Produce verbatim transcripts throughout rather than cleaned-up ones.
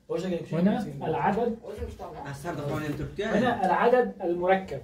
هنا العدد هنا العدد المركب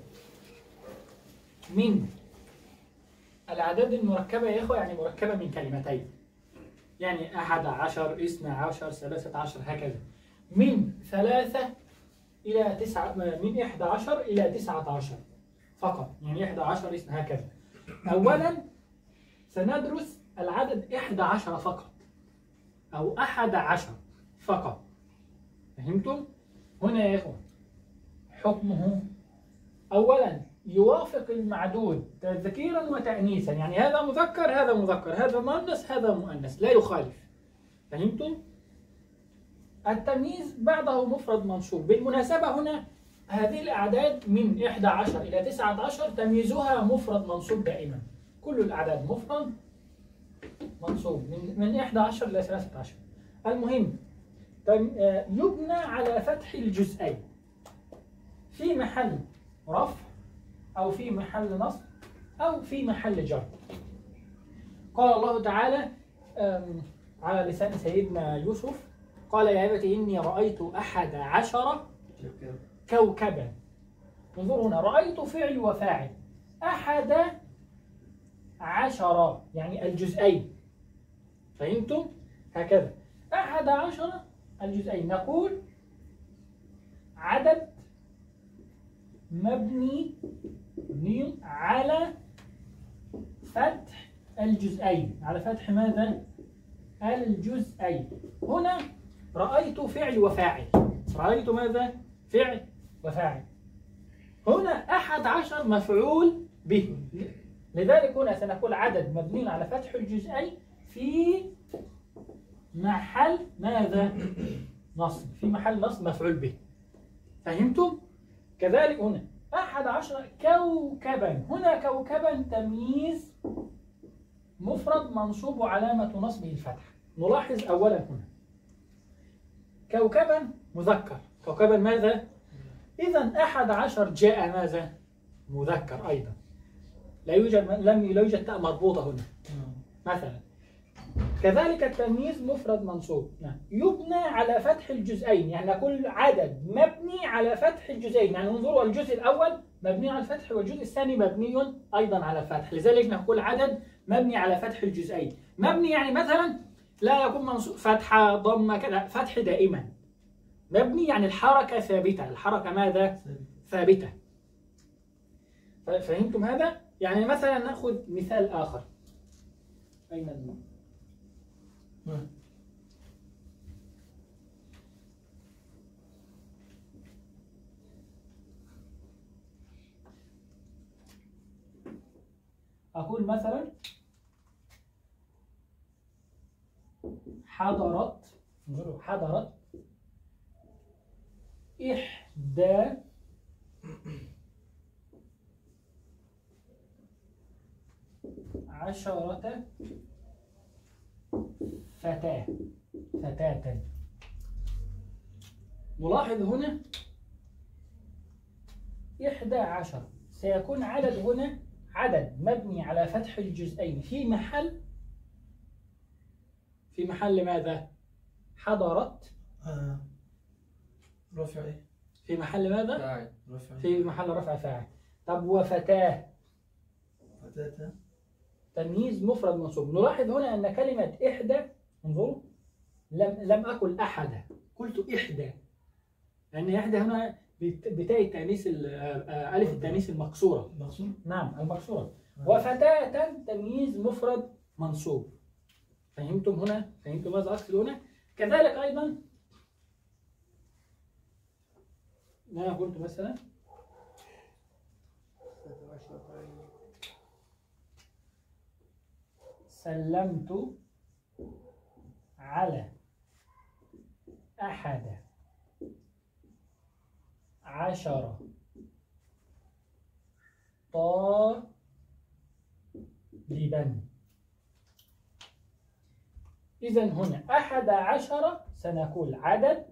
من الأعداد المركبة يا إخوة، يعني مركبة من كلمتين، يعني أحد عشر، اثنى عشر، ثلاثة عشر، هكذا، من ثلاثة إلى تسعة، من إحدى عشر إلى تسعة عشر فقط، يعني إحدى عشر اثنى هكذا. أولا سندرس العدد إحدى عشر فقط أو أحد عشر فقط. فهمتم؟ هنا يا إخوة حكمه أولا يوافق المعدود تذكيرا وتأنيثا، يعني هذا مذكر هذا مذكر، هذا مؤنث هذا مؤنث، لا يخالف. فهمتم؟ التمييز بعده مفرد منصوب. بالمناسبة هنا هذه الأعداد من إحدى عشر إلى تسعة عشر تمييزها مفرد منصوب دائما، كل الأعداد مفرد منصوب من من إحدى عشر إلى ثلاثة عشر. المهم يبنى على فتح الجزئين في محل رفع أو في محل نصب أو في محل جر. قال الله تعالى على لسان سيدنا يوسف: قال يا أبت إني رأيت أحد عشر كوكبا. انظروا هنا، رأيت فعل وفاعل، أحد عشر يعني الجزئين. فهمتم؟ هكذا أحد عشر الجزئين. نقول عدد مبني مبني على فتح الجزئين، على فتح ماذا؟ الجزئين. هنا رأيت فعل وفاعل، رأيت ماذا؟ فعل وفاعل. هنا أحد عشر مفعول به، لذلك هنا سنقول عدد مبني على فتح الجزئين في محل ماذا؟ نصب، في محل نصب مفعول به. فهمتم؟ كذلك هنا أحد عشر كوكبا، هنا كوكبا تمييز مفرد منصوب وعلامة نصبه الفتح. نلاحظ أولا هنا كوكبا مذكر، كوكبا ماذا؟ إذا أحد عشر جاء ماذا؟ مذكر أيضا، لا يوجد لم لا يوجد تاء مربوطة هنا مثلا. كذلك التمييز مفرد منصوب يبنى على فتح الجزئين، يعني نقول عدد مبني على فتح الجزئين، يعني انظروا الجزء الأول مبني على الفتح والجزء الثاني مبني أيضا على الفتح، لذلك نقول عدد مبني على فتح الجزئين. مبني يعني مثلا لا يكون منصوب فتحة ضمة كذا، فتح دائما. مبني يعني الحركة ثابتة، الحركة ماذا؟ ثابتة. فهمتم هذا؟ يعني مثلا نأخذ مثال آخر. أين الماء؟ أقول مثلا حضرت، حضرت إحدى عشرة فتاة، فتاة. نلاحظ هنا إحدى عشر سيكون عدد هنا عدد مبني على فتح الجزئين في محل في محل ماذا؟ حضرت آه. رفع إيه؟ في محل ماذا؟ فاعل. رفع. في محل رفع فاعل. طب وفتاة؟ فتاة تمييز مفرد منصوب. نلاحظ هنا أن كلمة إحدى، انظروا، لم لم أقل أحد، قلت إحدى، لأن إحدى هنا بتاء التأنيث، ألف التأنيث المكسورة. مقصور؟ نعم المكسورة. وفتاة تمييز مفرد منصوب. فهمتم هنا؟ فهمتم ماذا أقصد هنا؟ كذلك أيضا ما قلت مثلا سلمت على أحد عشر طالبا. إذا هنا أحد عشر سنقول عدد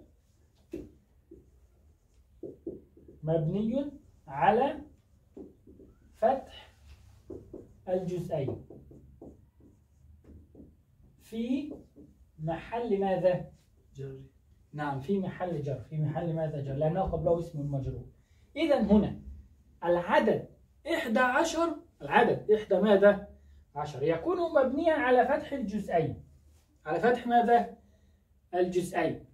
مبني على فتح الجزئين في محل ماذا؟ جر. نعم في محل جر، في محل ماذا جر؟ لأنه قبله اسم مجرور. إذا هنا العدد إحدى عشر، العدد إحدى ماذا؟ عشر يكون مبنيا على فتح الجزئين، على فتح ماذا؟ الجزئين.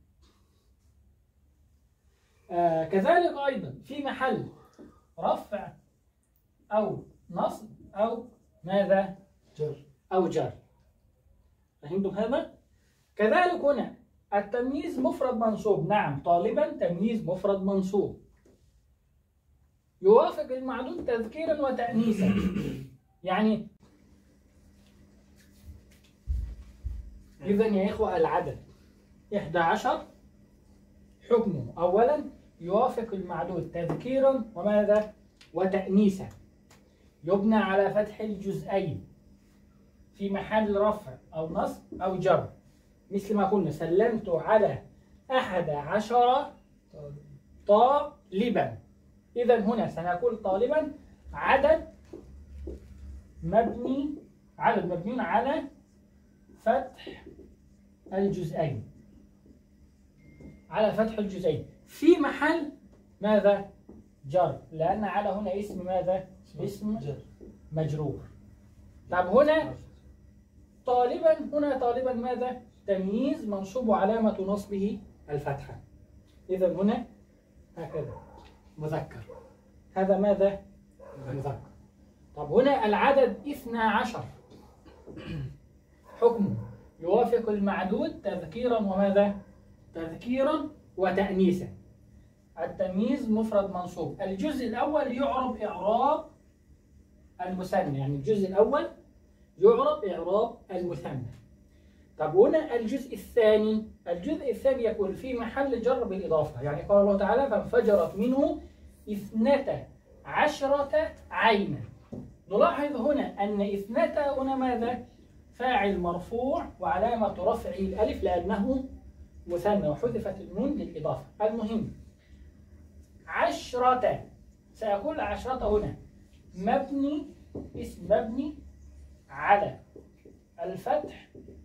آه كذلك أيضا في محل رفع أو نصب أو ماذا؟ جر. أو جر. فهمتم هذا؟ كذلك هنا التمييز مفرد منصوب، نعم طالبا تمييز مفرد منصوب يوافق المعدود تذكيرا وتأنيثا. يعني إذا يا إخوة العدد إحدى عشر حكمه أولا يوافق المعدود تذكيرا وماذا؟ وتأنيثا، يبنى على فتح الجزئين في محل رفع أو نصب أو جر، مثل ما قلنا سلمت على أحد عشر طالبا. إذا هنا سنقول طالبا عدد مبني، عدد مبني على فتح الجزئين، على فتح الجزئين في محل ماذا؟ جر، لأن على هنا اسم ماذا؟ اسم جر مجرور. طب هنا طالبا، هنا طالبا ماذا؟ تمييز منصوب وعلامة نصبه الفتحة. إذا هنا هكذا مذكر، هذا ماذا؟ مذكر. طب هنا العدد اثنى عشر حكمه يوافق المعدود تذكيرا وماذا؟ تذكيرا وتأنيثا. التمييز مفرد منصوب. الجزء الأول يعرب إعراب المثنى، يعني الجزء الأول يعرب إعراب المثنى. طب هنا الجزء الثاني، الجزء الثاني يكون في محل جر بالإضافة، يعني قال الله تعالى فانفجرت منه اثنتا عشرة عينا. نلاحظ هنا أن اثنتا هنا ماذا؟ فاعل مرفوع وعلامة رفعه الألف لأنه مثنى وحذفت النون للإضافة. المهم عشرة، سيقول عشرة هنا مبني، اسم مبني على الفتح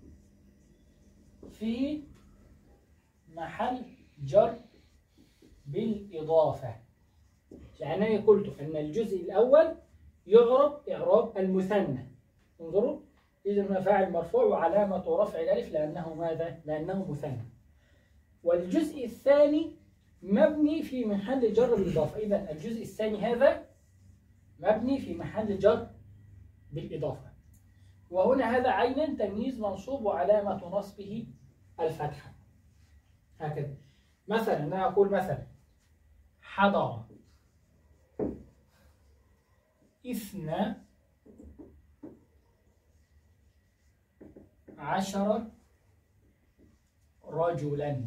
في محل جر بالإضافة، لأنني قلت أن الجزء الأول يعرب إعراب المثنى. انظروا، إذا هنا فاعل مرفوع وعلامة رفع الألف لأنه ماذا؟ لأنه مثنى. والجزء الثاني مبني في محل جر بالإضافة. إذا الجزء الثاني هذا مبني في محل جر بالإضافة. وهنا هذا عينا تمييز منصوب وعلامة نصبه الفتحة. هكذا مثلا أنا أقول مثلا حضر اثنى عشر رجلا.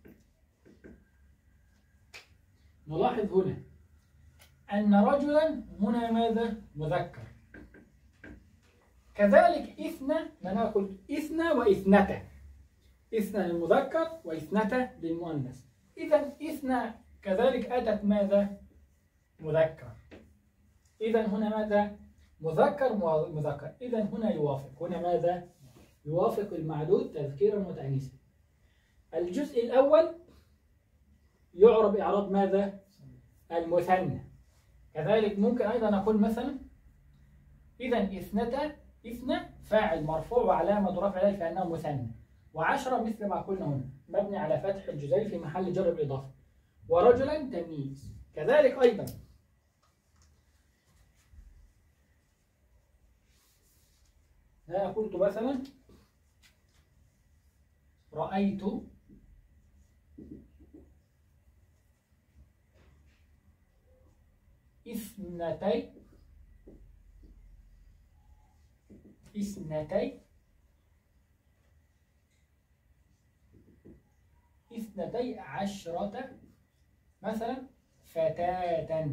نلاحظ هنا أن رجلا هنا ماذا؟ مذكر. كذلك اثنى، أنا قلت اثنى واثنتا، اثنى للمذكر واثنتا للمؤنث. إذا اثنى كذلك أتت ماذا؟ مذكر. إذا هنا ماذا؟ مذكر مذكر. إذا هنا يوافق، هنا ماذا؟ يوافق المعدود تذكيرا وتأنيثا. الجزء الأول يعرب إعراب ماذا؟ المثنى. كذلك ممكن أيضا نقول مثلا إذا اثنتا، اثنى فاعل مرفوع وعلامة رفع الألف لأنه مثنى، وعشرة مثل ما قلنا هنا مبني على فتح الجزئين في محل جر بالإضافة، ورجلا تمييز. كذلك أيضا أنا قلت مثلا رأيت اثنتي اثنتي اثنتي عشرة مثلا فتاة.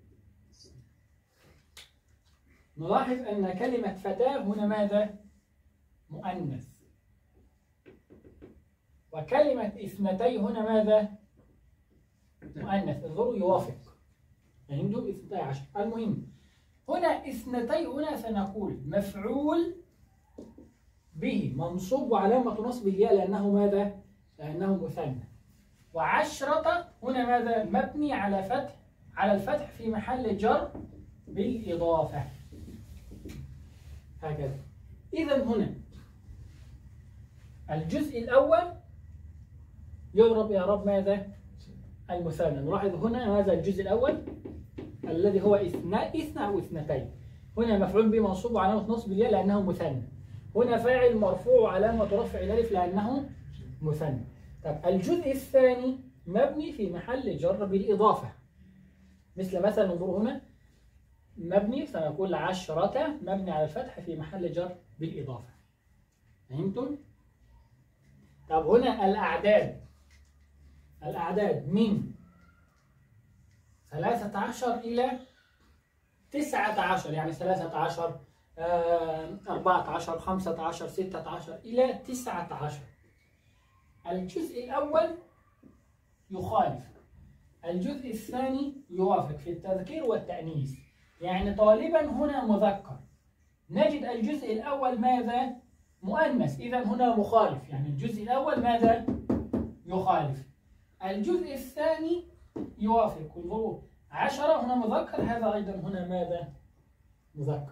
نلاحظ أن كلمة فتاة هنا ماذا؟ مؤنث. وكلمة اثنتي هنا ماذا؟ مؤنث. انظروا يوافق، فهمتوا؟ اثنتي عشر. المهم هنا اثنتي، هنا سنقول مفعول به منصوب وعلامة نصبه الياء لأنه ماذا؟ لأنه مثنى. وعشرة هنا ماذا؟ مبني على فتح على الفتح في محل جر بالإضافة. هكذا. إذا هنا الجزء الأول يعرب إعراب ماذا؟ المثنى. نلاحظ هنا هذا الجزء الأول الذي هو اثنا اثنى أو اثنتين. هنا مفعول به منصوب وعلامة نصب الياء لأنه مثنى. هنا فاعل مرفوع وعلامة رفع الألف لأنه مثنى. طب الجزء الثاني مبني في محل جر بالإضافة. مثل مثلا انظروا هنا مبني سنقول عشرة مبني على الفتح في محل جر بالإضافة. فهمتم؟ طب هنا الأعداد الأعداد من ثلاثة عشر إلى تسعة عشر، يعني ثلاثة عشر أربعة عشر خمسة عشر ستة عشر إلى تسعة عشر. الجزء الأول يخالف، الجزء الثاني يوافق في التذكير والتأنيث. يعني طالبا هنا مذكر، نجد الجزء الأول ماذا؟ مؤنث، إذا هنا مخالف، يعني الجزء الأول ماذا؟ يخالف. الجزء الثاني يوافق. انظروا عشرة هنا مذكر، هذا أيضا هنا ماذا؟ مذكر.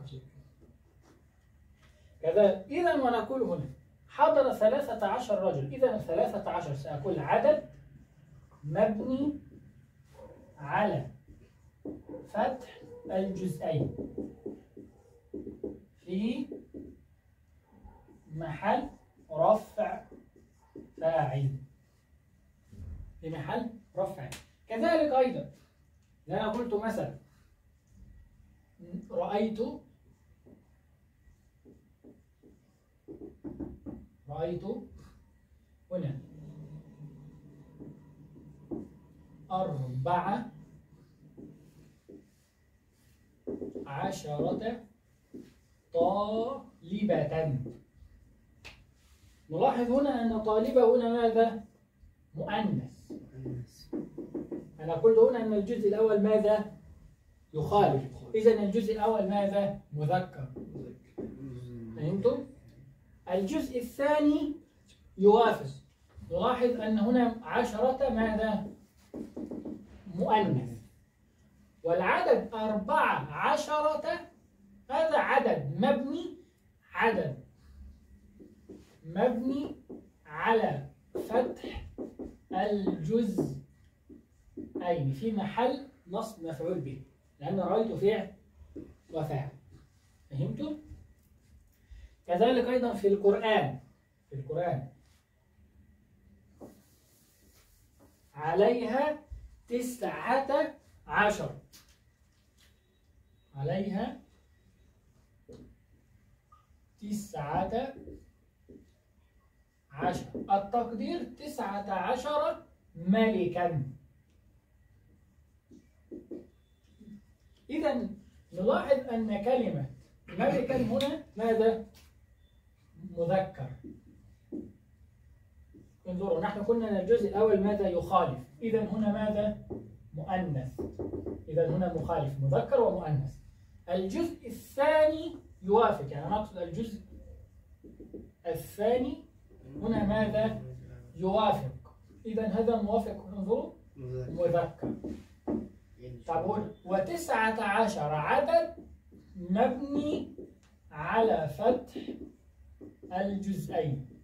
كذا. إذا ونقول هنا حضر ثلاثة عشر رجل، إذا ثلاثة عشر سأقول عدد مبني على فتح الجزئين في محل رفع فاعل، في محل رفع. كذلك أيضا لو أنا قلت مثلا رأيت رأيت هنا أربعة عشرة طالبة. نلاحظ هنا أن طالبة هنا ماذا؟ مؤنث. أنا قلت هنا أن الجزء الأول ماذا؟ يخالف، إذا الجزء الأول ماذا؟ مذكر. فهمتم؟ الجزء الثاني يوافق. نلاحظ أن هنا عشرة ماذا؟ مؤنث. والعدد أربعة عشرة هذا عدد مبني عدد مبني على فتح الجزئين في محل نصب مفعول به، لأن رأيت فعل وفاعل. فهمتم؟ كذلك أيضا في القرآن في القرآن عليها تسعة عشر، عليها تسعة عشر، التقدير تسعة عشر ملكا. إذا نلاحظ أن كلمة ملكا هنا ماذا؟ مذكر. انظروا نحن قلنا أن الجزء الأول ماذا؟ يخالف، إذا هنا ماذا؟ مؤنث، إذا هنا مخالف مذكر ومؤنث. الجزء الثاني يوافق، يعني نقصد الجزء الثاني هنا ماذا؟ يوافق، إذا هذا موافق. انظروا مذكر. طب وتسعة عشر عدد مبني على فتح الجزئين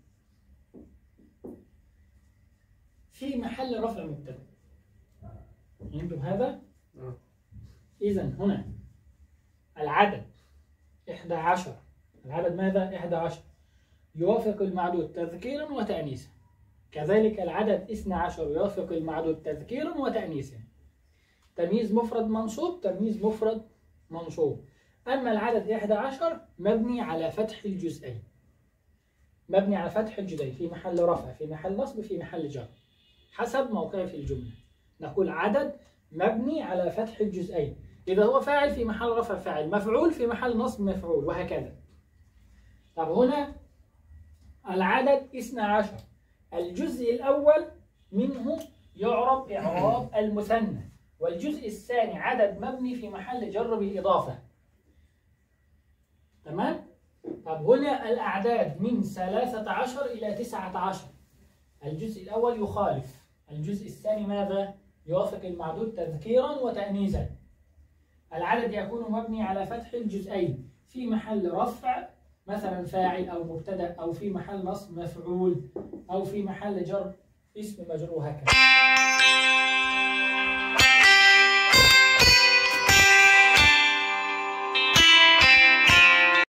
في محل رفع مبتدأ. فهمتم هذا؟ إذا هنا العدد إحدى عشر، العدد ماذا؟ إحدى عشر يوافق المعدود تذكيرا وتأنيثا. كذلك العدد اثنى عشر يوافق المعدود تذكيرا وتأنيثا. تمييز مفرد منصوب، تمييز مفرد منصوب. أما العدد إحدى عشر مبني على فتح الجزئين، مبني على فتح الجزئين في محل رفع، في محل نصب، في محل جر، حسب موقعه في الجملة. نقول عدد مبني على فتح الجزئين، إذا هو فاعل في محل رفع فاعل، مفعول في محل نصب مفعول، وهكذا. طب هنا العدد اثنى عشر، الجزء الأول منه يعرب إعراب المثنى، والجزء الثاني عدد مبني في محل جر بالإضافة. تمام؟ طب هنا الأعداد من ثلاثة عشر إلى تسعة عشر، الجزء الأول يخالف، الجزء الثاني ماذا؟ يوافق المعدود تذكيرا وتأنيثا. العدد يكون مبني على فتح الجزئين في محل رفع مثلا فاعل أو مبتدأ، أو في محل نصب مفعول، أو في محل جر اسم مجرور، هكذا.